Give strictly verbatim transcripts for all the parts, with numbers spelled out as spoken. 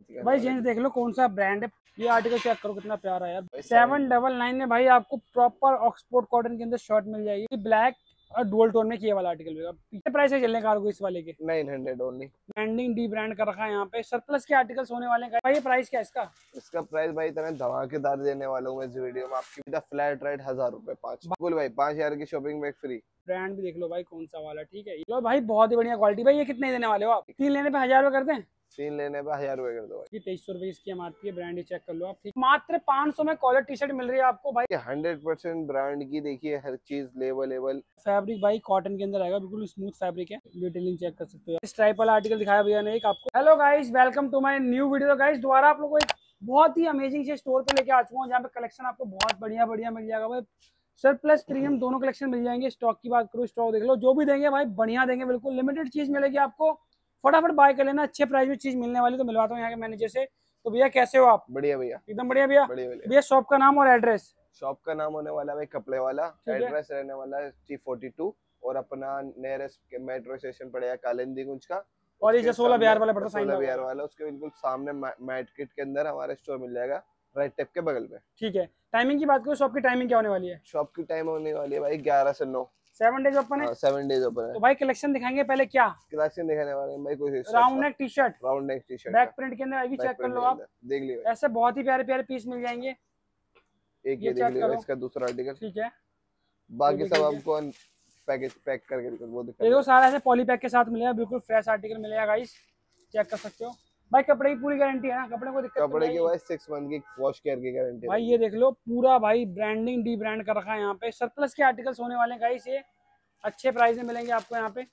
भाई जेंट्स देख लो कौन सा ब्रांड है, ये आर्टिकल चेक करो कितना प्यारा है यार। सेवन डबल नाइन में भाई आपको प्रॉपर ऑक्सफोर्ड कॉटन के अंदर शर्ट मिल जाएगी, ब्लैक और डुअल टोन में किए वाला आर्टिकल मिलेगा। पीछे प्राइस है चलने कार्गो इस वाले के nine hundred only. Branding D brand कर रखा है यहाँ पे। सरप्लस के आर्टिकल्स होने वाले हैं भाई। ये प्राइस क्या है इसका? इसका प्राइस भाई इतना धमाकेदार देने वाला हूँ मैं इस वीडियो में आपकी फ्लैट रेट हजार रुपए पाँच। बिल्कुल भाई पाँच हजार की शॉपिंग बैग फ्री। ब्रांड भी देख लो भाई कौन सा वाला, ठीक है। लो भाई बहुत ही बढ़िया क्वालिटी। भाई ये कितने देने वाले हो आप? तीन लेने पे हजार रुपए कर दें? तीन लेने पे हजार रुपए कर दो भाई। तेईस सौ रुपए इसकी एमआरपी है। ब्रांड चेक कर लो आप, ठीक। मात्र पाँच सौ में कॉलर टी शर्ट मिल रही है आपको भाई। हंड्रेड परसेंट ब्रांड की देखिए हर चीज लेवल लेवल। फैब्रिक भाई कॉटन के अंदर आएगा, बिल्कुल स्मूथ फैब्रिक है। डिटेलिंग चेक कर सकते हो। स्ट्राइप वाला आर्टिकल दिखाया भैया ने एक आपको। Hello guys, welcome to my new video. Guys दोबारा आप लोग को एक बहुत ही अमेजिंग से स्टोर पे लेके आ चुका हूँ, जहाँ पे कलेक्शन आपको बहुत बढ़िया बढ़िया मिल जाएगा भाई। सरप्लस प्रीमियम दोनों कलेक्शन मिल जाएंगे। स्टॉक की बात करूँ, स्टॉक देख लो, जो भी देंगे भाई बढ़िया देंगे, बिल्कुल लिमिटेड चीज मिलेगी आपको। फटाफट बाय कर लेना, अच्छे प्राइस में चीज मिलने वाली। तो मिलवाता हूँ यहाँ के मैनेजर से। तो भैया कैसे हो आप? बढ़िया भैया, एकदम बढ़िया भैया। बढ़िया भैया शॉप का नाम और एड्रेस? शॉप का नाम होने वाला है कपड़े वाला, एड्रेस रहने वाला है टी फोर्टी टू और अपना नियरेस्ट मेट्रो स्टेशन पड़ेगा कालिंदी गुंज का। और ये सोलह बिहार वाला पड़ता है, सोलह बिहार वाला, उसके बिल्कुल सामने मार्केट के अंदर हमारा स्टोर मिल जाएगा, राइट टेप के बगल में। ठीक है। टाइमिंग की बात करो, शॉप की टाइमिंग क्या होने वाली है? शॉप की टाइम होने वाली है भाई ग्यारह से नौ। सेवन डेज ओपन है। सेवन डेज ओपन है। तो भाई कलेक्शन दिखाएंगे पहले। क्या कलेक्शन दिखाने वाले हैं भाई? कोई round neck T shirt, round neck T shirt back print के अंदर आएगी, चेक कर लो आप, देख लियो। ऐसे बहुत ही प्यारे प्यारे पीस मिल जाएंगे। एक ये देख लियो, इसका दूसरा आर्टिकल, ठीक है। बाकी सब आपको पैकेज पैक करके वो देखो, सारा ऐसे पॉली पैक के साथ मिलेगा, बिल्कुल फ्रेश आर्टिकल मिलेगा गाइस, चेक कर सकते हो। भाई कपड़े की पूरी गारंटी है ना? कपड़े को दिक्कत कपड़े की भाई सिक्स मंथ की वॉश केयर की गारंटी भाई। ये देख लो पूरा भाई ब्रांडिंग डी ब्रांड कर रखा है यहाँ पे। सरप्लस के आर्टिकल्स होने वाले हैं गाइस, ये अच्छे प्राइस में मिलेंगे आपको यहाँ पे।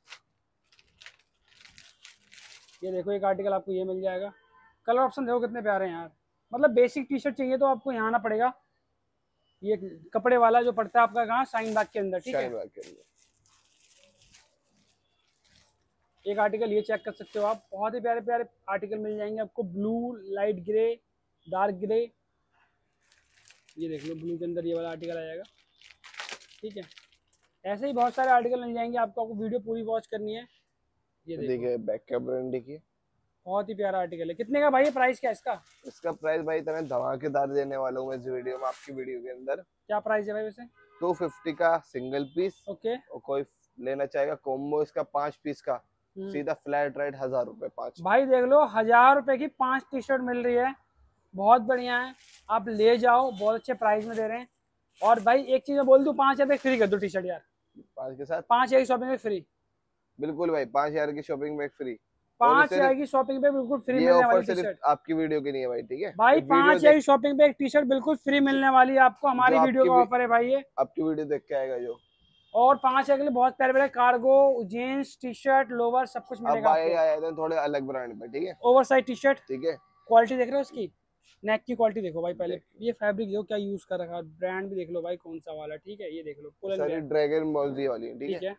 ये देखो एक आर्टिकल आपको ये मिल जाएगा। कलर ऑप्शन देखो कितने प्यारे हैं यार। मतलब बेसिक टी शर्ट चाहिए तो आपको यहाँ आना पड़ेगा। ये कपड़े वाला जो पड़ता है आपका कहाँ, शाइन बाग के अंदर, ठीक है। एक आर्टिकल ये चेक कर सकते हो आप, बहुत ही प्यारे प्यारे आर्टिकल मिल जाएंगे आपको। Blue, light grey, dark grey, ये देख लो ब्लू के अंदर ये वाला आर्टिकल आ जाएगा, ठीक है। ऐसे ही बहुत सारे आर्टिकल मिल जाएंगे आपको। आपको वीडियो पूरी वॉच करनी है। ये देखिए बैक का ब्रांड देखिए, बहुत ही प्यारा आर्टिकल है। कितने का भाई? प्राइस क्या है इसका? इसका प्राइस भाई इतना धमाकेदार देने वाला हूँ मैं इस वीडियो में, आपकी वीडियो के अंदर। क्या प्राइस है भाई वैसे? टू फिफ्टी का सिंगल पीस, ओके। और कोई लेना चाहेगा कॉम्बो इसका पांच पीस का, सीधा फ्लैट रेट हजार रुपए पांच। भाई देख लो, हजार रुपए की पांच टी शर्ट मिल रही है, बहुत बढ़िया है। आप ले जाओ, बहुत अच्छे प्राइस में दे रहे हैं। और भाई एक चीज मैं बोल दूं, पांच हजार फ्री कर दो टी शर्ट यार। पांच के साथ पांच हजार की शॉपिंग में फ्री। बिल्कुल भाई, पांच हजार की शॉपिंग में फ्री। पांच हजार की शॉपिंग पे बिल्कुल फ्री मिलने वाली टी शर्ट आपकी वीडियो की नहीं है भाई, ठीक है भाई। पांच हजार की शॉपिंग पे एक टी शर्ट बिल्कुल फ्री मिलने वाली है आपको, हमारी वीडियो का ऑफर है भाई। ये आपकी वीडियो देख के आएगा जो। और पांच हजार के लिए बहुत प्यारे प्यारे cargo, jeans, T shirt, lower सब कुछ मिलेगा आपको। थोड़े अलग ब्रांड में, ठीक है। ओवर साइज टी शर्ट, ठीक है। क्वालिटी देख रहे हो इसकी, नेक की क्वालिटी देखो भाई। पहले ये फैब्रिक देखो क्या यूज कर रखा है। ब्रांड भी देख लो भाई कौन सा वाला, ठीक है। ये देख लो सारी ड्रैगन बॉल जी वाली, ठीक है।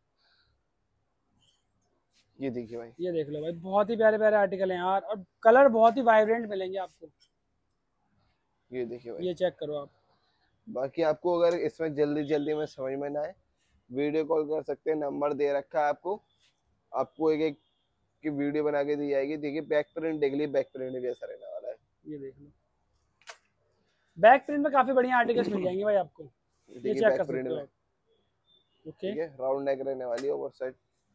ये देखिए भाई, ये देख लो भाई, बहुत ही प्यारे प्यारे आर्टिकल हैं यार, और कलर बहुत ही वाइब्रेंट मिलेंगे आपको। ये देखिए भाई, ये चेक करो आप। बाकी आपको अगर इसमें जल्दी जल्दी में समझ में ना आए, वीडियो कॉल कर सकते हैं, नंबर दे रखा है आपको। आपको एक एक की वीडियो बना के दी जाएगी। देखिए बैक प्रिंट देख ली, बैक प्रिंट भी ऐसा रहने वाला है। ये देख लो, बैक प्रिंट में काफी बढ़िया आर्टिकल्स मिल जाएंगे भाई आपको। ये चेक कर सकते हो आप, ओके। राउंड नेक रहने वाली है, ओवर साइड।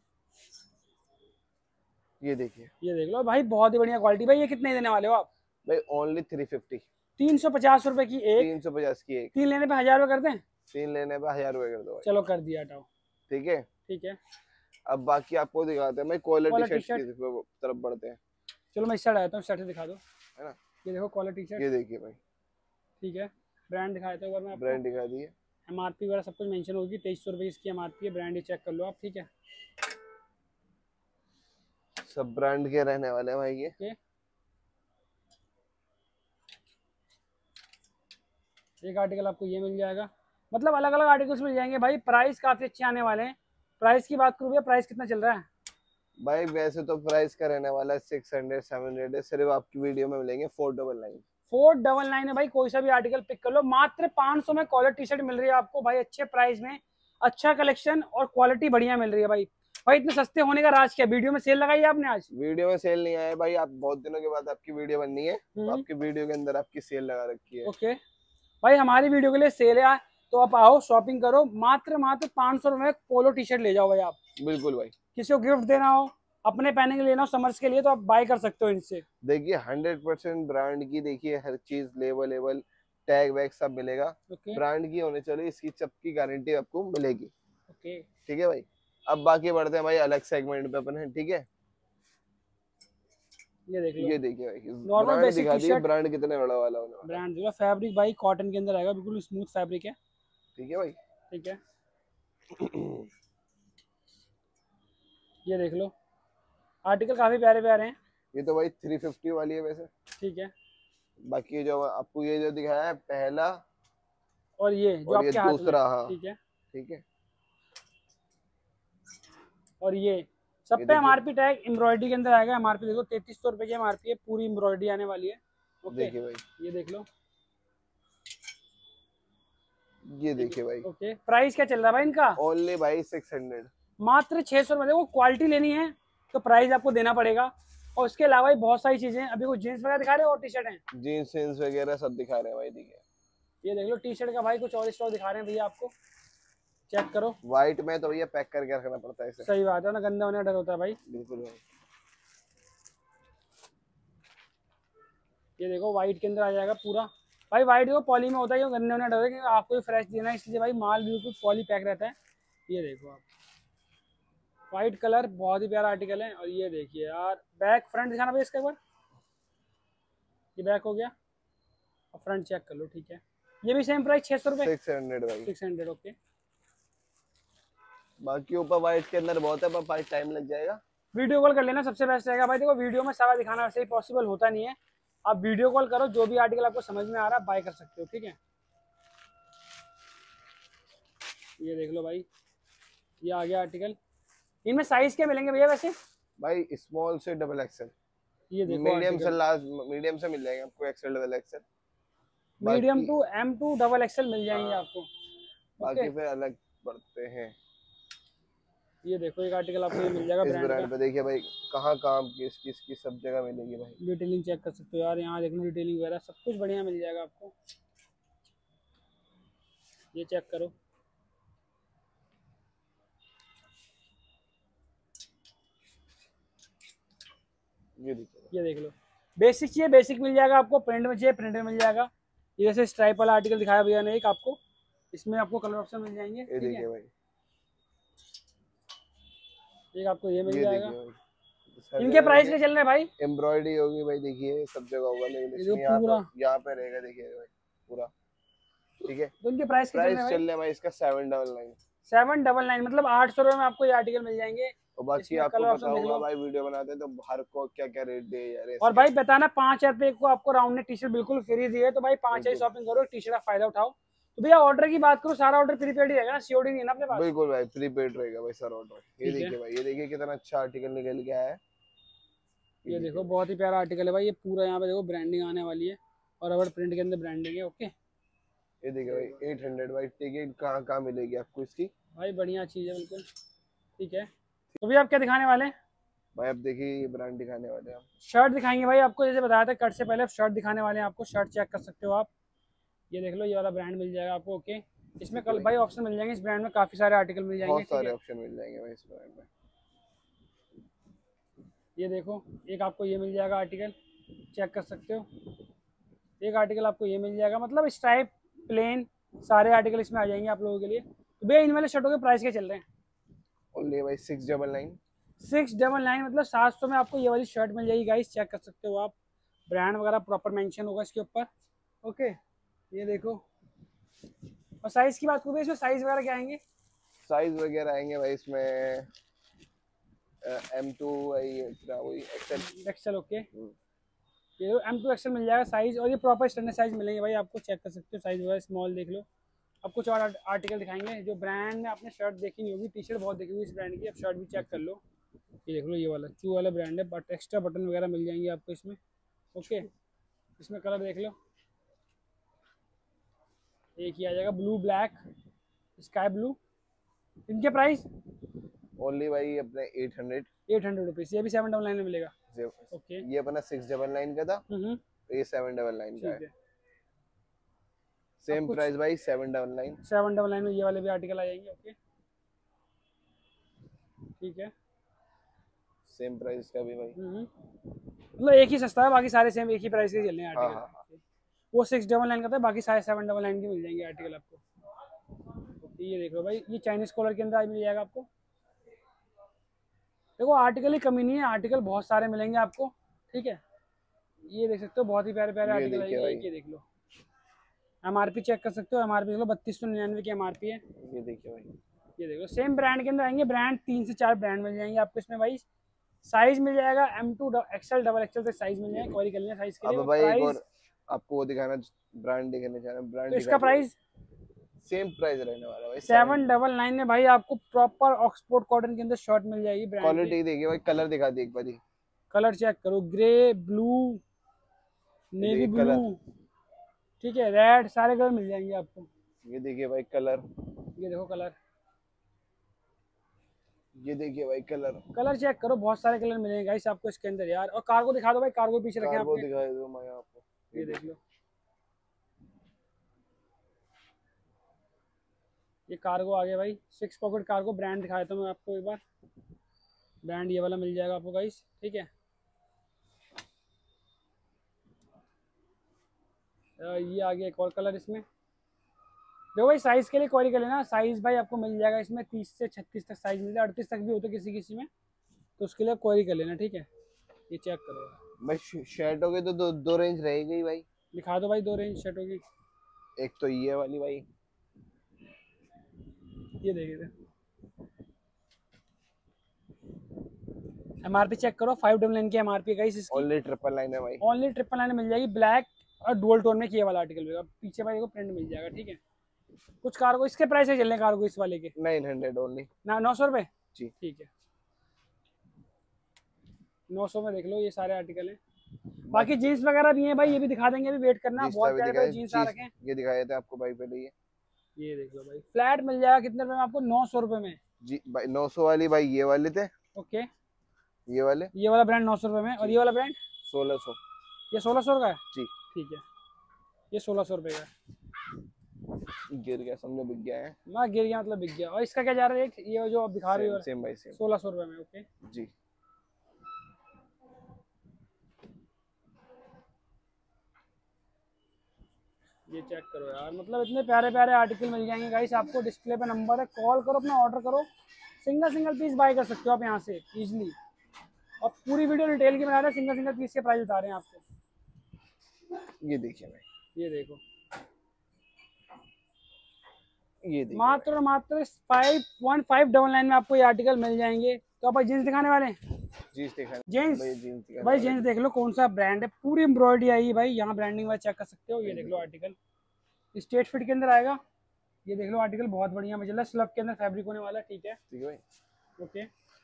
ये देखिए, ये देख लो भाई, बहुत ही बढ़िया क्वालिटी। भाई ये कितने देने वाले हो आप? भाई ओनली थ्री फिफ्टी। तीन सौ पचास रुपए की एक। तीन सौ पचास की एक। तीन लेने पे हजार रुपए कर दें? तीन लेने पे हजार रुपए कर दो। चलो कर दिया, हटाओ, ठीक है। ठीक है। अब बाकी आपको दिखाते हैं भाई, क्वालिटी शर्ट की तरफ बढ़ते हैं। चलो मैं इस साइड आता हूँ, शर्ट दिखा दो, है ना। ये देखो क्वालिटी शर्ट, ये देखिए भाई, ठीक है। ब्रांड दिखा देता हूँ, मैं ब्रांड दिखा दिए, एमआरपी वगैरह सब कुछ मेंशन होगी। तेईस सौ रुपये इसकी एमआरपी है। ब्रांड चेक कर लो आप, ठीक है। सब ब्रांड के रहने वाले हैं भाई। ये okay. एक आर्टिकल आपको ये मिल जाएगा, मतलब अलग अलग आर्टिकल्स मिल जाएंगे भाई। प्राइस काफी अच्छे आने वाले हैं। प्राइस की बात करूँ भैया, प्राइस कितना चल रहा है भाई? वैसे तो प्राइस का रहने वाला है सिक्स हंड्रेड सेवन हंड्रेड है, सिर्फ आपकी वीडियो में मिलेंगे four double nine. Four double nine है भाई। कोई सा भी आर्टिकल पिक कर लो, मात्र पाँच सौ में कॉलर टी शर्ट मिल रही है आपको भाई, अच्छे प्राइस में, अच्छा कलेक्शन और क्वालिटी बढ़िया मिल रही है भाई। भाई इतने सस्ते होने का राज क्या? वीडियो में सेल लगाई है आपने आज? वीडियो में सेल नहीं आया है भाई, आप बहुत दिनों के बाद आपकी वीडियो बननी है तो हम्म। आपकी वीडियो के अंदर आपकी सेल लगा रखी है। ओके भाई, हमारी वीडियो के लिए सेल है तो आप आओ शॉपिंग करो। मात्र मात्र पाँच सौ रुपए में पोलो टी शर्ट ले जाओ भाई आप। बिल्कुल भाई, किसी को गिफ्ट देना हो, अपने पहनने के लिए लेना हो समर्स के लिए, तो आप बाय कर सकते हो इनसे। देखिए हंड्रेड परसेंट ब्रांड की, देखिए हर चीज लेबल लेबल टैग वैग सब मिलेगा। ओके ब्रांड की होने चाहिए, इसकी सब की गारंटी आपको मिलेगी। ओके ठीक है भाई, अब बाकी बढ़ते हैं भाई अलग सेगमेंट पे अपन है। ठीक है, ये देख लो। ये देखिए भाई नॉर्मल ब्रांड बेसिक दिखा टी दिए, शर्ट, ब्रांड कितने बड़ा वाला होने वाला है। ब्रांड जो फैब्रिक भाई कॉटन के अंदर आएगा, बिल्कुल स्मूथ फैब्रिक है। ठीक है भाई। ठीक है, ये देख लो, आर्टिकल काफी प्यारे प्यारे हैं। ये तो भाई थ्री फिफ्टी वाली है वैसे। ठीक है, बाकी जो आपको ये जो दिखाया है पहला और ये जो और ये आपके हाथ में, दूसरा, हाँ ठीक है, ठीक है। और ये सब ये पे देखिए, एमआरपी टैग एम्ब्रॉयडरी के अंदर आएगा। एमआरपी देखो तैतीस सौ रुपए की एमआरपी है, पूरी एम्ब्रॉयडरी आने वाली है। ओके, देखिए भाई, ये देख लो। ये देखिए भाई, ओके, प्राइस क्या चल रहा है भाई इनका? ओनली भाई सिक्स हंड्रेड। मात्र छह सौ रुपए। देखो क्वालिटी लेनी है तो प्राइस आपको देना पड़ेगा। और उसके अलावा भी बहुत सारी चीजें हैं। अभी कुछ जीन्स वगैरह दिखा रहे हो और टी शर्ट हैं। जीन्स जीन्स वगैरह सब दिखा रहे हैं भाई। देखिए ये देख लो टी शर्ट का भाई कुछ और स्टॉक दिखा रहे हैं भैया आपको, चेक करो। व्हाइट में तो भैया पैक करके रखना पड़ता है इसे। सही बात है ना, गंदा होने का डर होता है भाई। बिल्कुल भाई, ये देखो व्हाइट के अंदर आ जाएगा पूरा। भाई व्हाइट देखो पॉली में होता है, गंदे होने का डर है क्योंकि आपको भी फ्रेश देना है, इसलिए भाई माल बिल्कुल पॉली पैक रहता है। ये देखो आप, व्हाइट कलर बहुत ही प्यारा आर्टिकल है। और ये देखिए यार, बैक फ्रंट दिखाना भाई इसका एक बार। ये बैक हो गया और फ्रंट चेक कर लो। ठीक है, ये भी सेम प्राइस छह सौ रुपए, सिक्स हंड्रेड भाई। Six hundred okay. बाकी ऊपर व्हाइट के अंदर बहुत है पर भाई टाइम लग जाएगा। वीडियो कॉल कर लेना सबसे बेस्ट रहेगा भाई। देखो वीडियो में सारा दिखाना वैसे ही पॉसिबल होता नहीं है, आप वीडियो कॉल करो, जो भी आर्टिकल आपको समझ में आ रहा है बाय कर सकते हो। ठीक है, ये देख लो भाई, ये आ गया आर्टिकल। इनमें साइज क्या मिलेंगे भैया वैसे? भाई स्मॉल से डबल एक्सएल, ये देखो मीडियम से लार्ज, मीडियम से मिल जाएंगे आपको XL double XL. Medium to M to double XL मिल जाएंगे हाँ, आपको। बाकी फिर अलग बढ़ते हैं। ये देखो एक आर्टिकल आपको ये मिल जाएगा इस ब्रांड ब्रांड का। पे देखिए भाई कहाँ काम किस किस की सब जगह मिलेगी भाई। डिटेलिंग चेक कर सकते हो यार, यहाँ देख लो डिटेलिंग वगैरह सब कुछ बढ़िया मिल जाएगा आपको। ये चेक करो, ये देखिए, ये देख लो। बेसिक चाहिए बेसिक मिल जाएगा आपको, प्रिंट में चाहिए प्रिंट में मिल जाएगा। ये जैसे स्ट्राइप वाला आर्टिकल दिखाया भैया ने एक आपको, इसमें आपको कलर ऑप्शन मिल जाएंगे। ये ठीक देखिए है, भाई, एक आपको ये मिल ये जाएगा। देखिए भाई, इनके प्राइस क्या चल रहे हैं भाई? एम्ब्रॉयडरी होगी भाई, देखिए सब जगह होगा लेकिन ये इसमें जो यहाँ पूरा, पे यहाँ पे रहेगा देखिए भाई पूरा। ठीक है, तो इनके प्राइस क्या चल प्राइस रहे हैं चल भाई? रहा है भाई इसका seven double nine. Seven double nine मतलब आठ सौ रुपये में आपको ये आर्टिकल मिल जाएंगे। और बाकी इसमें आपको कलर पता ऑप्शन देख होगा लो। भाई वीडियो बनाते हैं तो हर को क्या क्या रेट दिए जा रहे हैं और इसके। भाई बताना पाँच हजार रुपये को आपको राउंड ने टी शर्ट बिल्कुल फ्री दी है, तो भाई पाँच हजार बिल्कुल शॉपिंग करो, टी शर्ट का फायदा उठाओ। तो भैया ऑर्डर की बात करो, सारा ऑर्डर प्रीपेड ही रहेगा ना, सीओडी नहीं है ना अपने पास? बिल्कुल भाई, प्रीपेड रहेगा भाई सर ऑर्डर। ये ठीक है, देखिए भाई, ये देखिए कितना अच्छा आर्टिकल निकल के आया है। ये देखो बहुत ही प्यारा आर्टिकल है भाई। ये पूरा यहाँ पे देखो ब्रांडिंग आने वाली है, और अगर प्रिंट के अंदर ब्रांडिंग है। ओके, ये देखिए भाई एट हंड्रेड भाई, टिकट कहाँ कहाँ मिलेगी आपको इसकी भाई बढ़िया चीज़ है बिल्कुल। ठीक है, तो भैया आप क्या दिखाने वाले हैं? भाई। अब देखिए ये ब्रांड दिखाने वाले हैं हम। शर्ट दिखाएंगे भाई आपको, जैसे बताया था कट से पहले शर्ट दिखाने वाले हैं आपको। शर्ट चेक कर सकते हो आप, ये देख लो, ये वाला ब्रांड मिल जाएगा आपको। ओके, इसमें कल भाई ऑप्शन मिल जाएंगे, इस ब्रांड में काफी सारे आर्टिकल मिल जाएंगे। बहुत ठीक सारे है, ऑप्शन मिल जाएंगे भाई इस ब्रांड में। ये देखो एक आपको ये मिल जाएगा आर्टिकल, चेक कर सकते हो। एक आर्टिकल आपको ये मिल जाएगा, मतलब स्ट्राइप प्लेन सारे आर्टिकल इसमें आ जाएंगे आप लोगों के लिए। तो भैया इन वाले शर्टों के प्राइस क्या चल रहे हैं? ओनली भाई six double nine. Six double nine मतलब सात सौ में आपको ये वाली शर्ट मिल जाएगी गाइस, चेक कर सकते हो आप। ब्रांड वगैरह प्रॉपर मेंशन होगा इसके ऊपर। ओके, ये देखो। और साइज की बात करूँ इसमें साइज वगैरह क्या आएंगे? साइज वगैरह आएंगे भाई इसमें एम टू वही एक्सएल एक्सेल। ओके, ये एम टू एक्सेल मिल जाएगा साइज, और ये प्रॉपर स्टैंडर्ड साइज मिलेंगे भाई आपको, चेक कर सकते हो साइज वगैरह। स्मॉल देख लो। अब कुछ और आर्टिकल दिखाएंगे जो ब्रांड में आपने शर्ट देखी नहीं होगी, टी शर्ट बहुत देखी होगी इस ब्रांड की, अब शर्ट भी चेक कर लो। ये देख लो, ये वाला चू वाला ब्रांड है, बट एक्स्ट्रा बटन वगैरह मिल जाएंगे आपको इसमें। ओके, इसमें कलर देख लो, एक ही आ जाएगा, ब्लू ब्लैक स्काई ब्लू। इनके प्राइस ओनली भाई अपने eight hundred eight hundred rupees. ये भी सेवन डबल नाइन में मिलेगा। ओके। ये अपना सिक्स डबल नाइन का था, हम्म। ये सेवन डबल नाइन का ठीक है। है। सेम प्राइस भाई seven double nine. Seven double nine में ये वाले भी आर्टिकल आ जाएंगे। ओके ठीक है। सेम प्राइस का भी भाई। मतलब एक ही सस्ता है, बाकी सारे सेम एक ही प्राइस के चल रहे हैं हाँ आर्टिकल। हाँ हाँ। वो सिक्स डबल नाइन का था, बाकी सारे सेवन डबल नाइन के मिल जाएंगे आर्टिकल आपको। ये देख लो भाई, ये चाइनीज कॉलर के अंदर मिल जाएगा आपको। देखो आर्टिकल ही कमी नहीं है, आर्टिकल बहुत सारे मिलेंगे आपको। ठीक है, ये देख सकते हो बहुत ही प्यारे प्यारे ये आर्टिकल देखिए आएंगे। भाई। ये देख लो, एमआरपी चेक कर सकते हो। एमआरपी देख लो, बत्तीस सौ निन्यानवे की एमआरपी है। ये देखिए भाई, ये देखो सेम ब्रांड के अंदर आएंगे। ब्रांड तीन से चार ब्रांड मिल जाएंगे आपको इसमें भाई। साइज मिल जाएगा M to XL double XL तक साइज मिल जाएगा। क्वारी कर लेना साइज के लिए। अब भाई एक प्राइस और आपको वो दिखाना, ब्रांड दिखाने चाह रहे हैं, ब्रांड तो इसका प्राइस सेम प्राइस रहने वाला है भाई। सेवन डबल नाइन में भाई आपको प्रॉपर ऑक्सफोर्ड कॉटन के अंदर शर्ट मिल जाएगी। ब्रांड क्वालिटी देखिए भाई, कलर दिखा दी एक बार। कलर चेक करो, ग्रे, ब्लू, नेवी ब्लू, ठीक है, रेड, सारे कलर मिल जाएंगे आपको। ये देखिए भाई कलर, ये देखो कलर, ये देखिए भाई कलर, कलर चेक करो, बहुत सारे कलर मिलेंगे गाइस आपको इसके अंदर यार। और कार्गो दिखा दो भाई, कार्गो पीछे रखे कार्गो आपने। दिखा दो मैं आपको, ये देख लो, ये कार्गो आ गया भाई, सिक्स पॉकेट कार्गो। ब्रांड दिखाया था मैं आपको एक बार, ब्रांड ये वाला मिल जाएगा आपको गाइस। ठीक है, ये आ गया एक और कलर इसमें। देखो भाई साइज के लिए क्वारी कर लेना, साइज भाई आपको मिल जाएगा इसमें तीस से छत्तीस तक साइज मिलता है, अड़तीस तक भी होता है किसी किसी में, तो उसके लिए क्वारी कर लेना। ठीक है, ये चेक करो भाई। शर्टों के तो दो दो रेंज रहेगी भाई। दिखा दो भाई दो रेंज शर्टों की। एक तो ये वाली भाई, ये देखिए एमआरपी चेक करो, फाइव डबल नाइन की एमआरपी गाइस इसकी। ओनली ट्रिपल नाइन है भाई। ओनली ट्रिपल नाइन मिल जाएगी। ब्लैक और डुअल टोन में किए वाला आर्टिकल मिलेगा। पीछे भाई को प्रिंट मिल जाएगा। ठीक है, कुछ कार्गो इसके प्राइस है, चलने कार्गो इस वाले के नाइन हंड्रेड ओनली ना, नौ सौ रुपये जी। ठीक है, नौ सौ में देख लो, ये सारे आर्टिकल हैं। बाकी जीन्स वगैरह भी हैं भाई, ये भी दिखा देंगे, अभी वेट करना। बहुत प्यारे प्यारे जीन्स आ रखे हैं। ये दिखाए थे आपको भाई पहले। ये ये देख लो भाई, फ्लैट मिल जाएगा कितने रुपए में आपको? नौ सौ रुपये में जी भाई। नौ सौ वाली भाई ये वाले थे। ओके, ये वाले, ये वाला ब्रांड नौ सौ रुपये में, और ये वाला ब्रांड सोलह सौ ये सोलह सौ का है जी। ठीक है, ये सोलह सौ रुपये का है। गिर गया, समझो बिक गया है। मैं गिर गया मतलब बिक गया। और इसका क्या जा रहा है रेट? ये जो आप दिखा रहे हो सेम भाई सेम सोलह सौ रुपये में। ओके जी। ये चेक करो यार, मतलब इतने प्यारे प्यारे आर्टिकल मिल जाएंगे गाइस आपको। डिस्प्ले पे नंबर है, कॉल करो, अपना ऑर्डर करो। सिंगल सिंगल पीस बाय कर सकते हो आप यहाँ से इजीली। और पूरी वीडियो डिटेल की बना रहे हैं, सिंगल सिंगल पीस के प्राइस बता रहे हैं आपको। ये देखिए भाई, ये देखो, ये देखिए मात्र और मात्र five one five double nine में आपको ये आर्टिकल मिल जाएंगे। तो आप जीन्स दिखाने वाले हैं? जीन्स दिखाने जीन्स भाई, जीन्स दिखाने भाई वाले। जीन्स देख लो कौन सा ब्रांड है, पूरी एम्ब्रॉयडरी आई है भाई। यहाँ ब्रांडिंग वाइज चेक कर सकते हो। ये देख लो आर्टिकल स्ट्रेट फिट के अंदर आएगा। ये देख लो आर्टिकल बहुत बढ़िया मजा, स्लब के अंदर फैब्रिक होने वाला है। ठीक है, ठीक है भाई। ओके,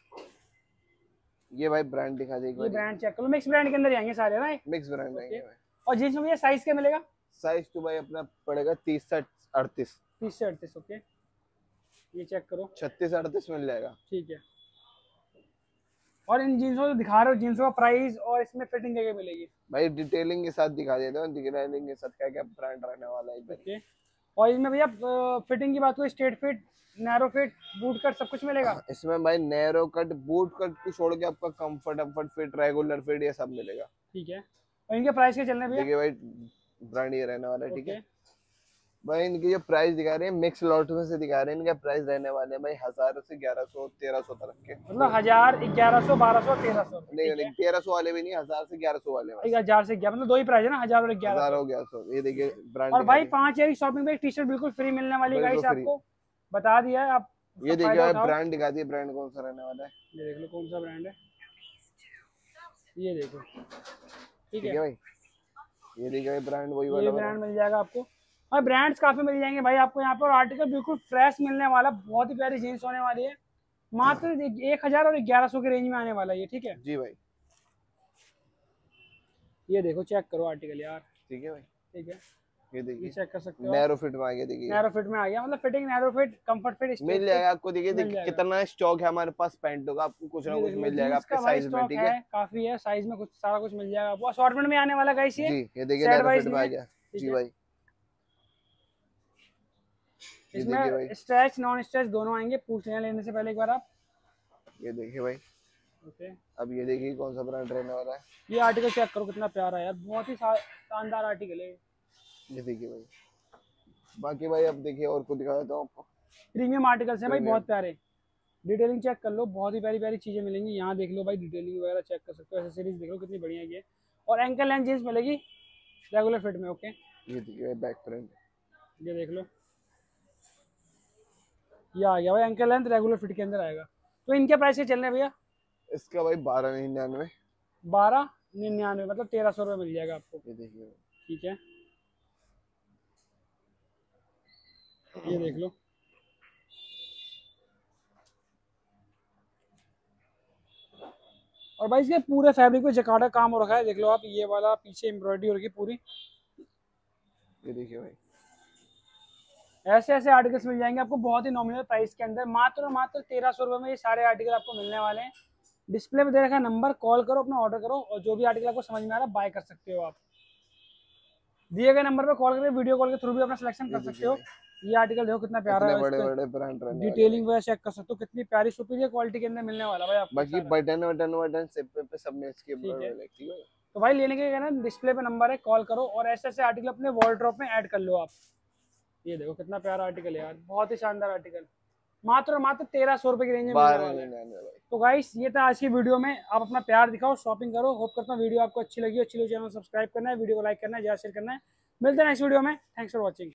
ये भाई ब्रांड दिखा दे एक ये बार। ब्रांड चेक करो, मिक्स ब्रांड के अंदर आएंगे सारे ना। मिक्स ब्रांड आएंगे भाई। और जीन्स में भैया साइज क्या मिलेगा? साइज तो भाई अपना पड़ेगा तीस से अड़तीस। तीस से अड़तीस ओके, ये चेक करो, छत्तीस अड़तीस मिल जाएगा। ठीक है। और इन जीन्सों जो दिखा रहे हो, जीन्सों का प्राइस और इसमें फिटिंग क्या मिलेगी भाई? डिटेलिंग के साथ दिखा देते हैं, डिटेलिंग के साथ क्या क्या ब्रांड रहने वाला है। ओके, और इसमें भैया फिटिंग की बात करें, straight fit, narrow fit, boot cut सब कुछ मिलेगा इसमें भाई। नैरो कट, बूट कट को छोड़ के आपका comfort comfort fit, regular fit, ये सब मिलेगा। ठीक है। और इनके प्राइस क्या चल रहे हैं भैया? देखिए भाई, ब्रांड ये रहने वाला है। ठीक ओके, है भाई। इनकी जो प्राइस दिखा रहे हैं, मिक्स लॉट में से दिखा रहे हैं, इनका प्राइस रहने वाले हैं भाई हजार से ग्यारह सौ तेरह सौ तक के। मतलब हजार, ग्यारह सौ, बारह सौ, तेरह सौ। नहीं नहीं, तेरह सौ वाले भी नहीं, हजार से ग्यारह सौ वाले भाई। हजार से ग्यारह, मतलब दो ही प्राइस है ना, हजार और ग्यारह हजार सौ। हो गया सौ। ये देखिए ब्रांड। और भाई पांच हजार की शॉपिंग में एक टी शर्ट बिल्कुल फ्री मिलने वाली है गाइस, आपको बता दिया है। आप ये देखिए भाई, ब्रांड दिखा दिए, ब्रांड कौन सा रहने वाला है। ये देख लो कौन सा ब्रांड है, ये देखो। ठीक है भाई, ये देखिए भाई, ब्रांड वही ये वाला ब्रांड मिल जाएगा आपको। और ब्रांड्स काफी मिल जाएंगे भाई आपको यहाँ पर। आर्टिकल बिल्कुल फ्रेश मिलने वाला, बहुत ही प्यारी जीन्स होने वाली है। मात्र एक हजार और ग्यारह सौ के रेंज में आने वाला है ये। ठीक है जी भाई। ये देखो, चेक करो आर्टिकल यार। ठीक है भाई, ठीक है, ये ये देखिए चेक कर सकते हो। नैरो फिट में आ गया, देखिए नैरो फिट में आ गया, मतलब fitting narrow fit, comfort fit, मिल जाएगा आपको। देखिए मिल देखिए जाएगा। कितना स्टॉक है हमारे पास पैंटों का, आपको कुछ ना ये कुछ देख लो मिल जाएगा जीन्स आपके का भाई साइज में, स्टॉक ठीक है, है काफी है, साइज में कुछ सारा कुछ मिल जाएगा वो असॉर्टमेंट में आने वाला गाइस। ये जी। ये देखिए सेट नैरो वाइज फिट में नहीं आ है, गया ठीक जी है। भाई। ये देखिए भाई, इसमें स्ट्रेच नॉन स्ट्रेच दोनों आएंगे, पूछ लेना लेने से पहले एक बार आप। ये देखिए भाई। ओके, अब ये देखिए कौन सा ब्रांड रहने वाला है। ये आर्टिकल चेक करो कितना प्यारा है यार, बहुत ही शा- शानदार आर्टिकल है। ये देखिए भाई, बाकी भाई अब देखिए और कुछ दिखा देता हूँ आपको। प्रीमियम आर्टिकल्स हैं भाई, प्रीमियम बहुत प्यारे। डिटेलिंग चेक कर लो, बहुत ही प्यारी प्यारी चीजें मिलेंगी यहाँ, देख लो भाई, डिटेलिंग वगैरह चेक कर सकते हो, एसेसरीज देख लो कितनी बढ़िया की है। और एंकल लेंथ जींस मिलेगी रेगुलर फिट में। ओके, ये देखिए भाई बैक प्रिंट। ये देख लो, ये आ गया भाई एंकल लेंथ रेगुलर फिट के अंदर आएगा। तो इनके प्राइस के चल रहे हैं भैया इसका भाई बारह निन्यानवे। बारह निन्यानवे, मतलब तेरह सौ रुपये मिल जाएगा आपको, ये देखिए भाई। ठीक है। ये देख लो, और भाई इसके पूरे फैब्रिक पे जकार्ड का काम हो रखा है, देख लो आप, ये वाला पीछे एम्ब्रॉयडरी हो रखी है पूरी। ये देखिए भाई, ऐसे ऐसे आर्टिकल्स मिल जाएंगे आपको बहुत ही नॉमिनल प्राइस के अंदर, मात्र और मात्र तेरह सौ रुपये में ये सारे आर्टिकल आपको मिलने वाले हैं। डिस्प्ले पे दे रखा है नंबर, कॉल करो, अपना ऑर्डर करो, और जो भी आर्टिकल आपको समझ में आ रहा है बाय कर सकते हो आप। दिए गए नंबर पे कॉल करके वीडियो कॉल के थ्रू भी अपना सिलेक्शन कर सकते हो। ये आर्टिकल देखो कितना प्यारा इतने है, बड़े इसके बड़े ब्रांड रहने वाले डिटेलिंग वगैरह चेक कर सकते हो, कितनी प्यारी सुपीरियर क्वालिटी के अंदर मिलने वाला भाई आपको बाकी सारा। बटन वटन वटन सब पे, पे सब में इसके ठीक है। ठीक है। तो भाई लेने के कहना डिस्प्ले पे नंबर है, कॉल करो, और ऐसे ऐसे आर्टिकल अपने वॉलड्रॉप में ऐड कर लो आप। ये देखो कितना प्यारा आर्टिकल है यार, बहुत ही शानदार आर्टिकल, मात्र और मात्र तेरह सौ रुपए की रेंज में मिलने बारह वाला है। निन्यानवे भाई। तो गाइस ये था आज की वीडियो में, आप अपना प्यार दिखाओ, शॉपिंग करो। होप करता हूँ वीडियो आपको अच्छी लगी, अच्छी लगी चैनल सब्सक्राइब करना है, वीडियो को लाइक करना है, ज्यादा शेयर करना है। मिलते हैं नेक्स्ट वीडियो में, थैंक्स फॉर वॉचिंग।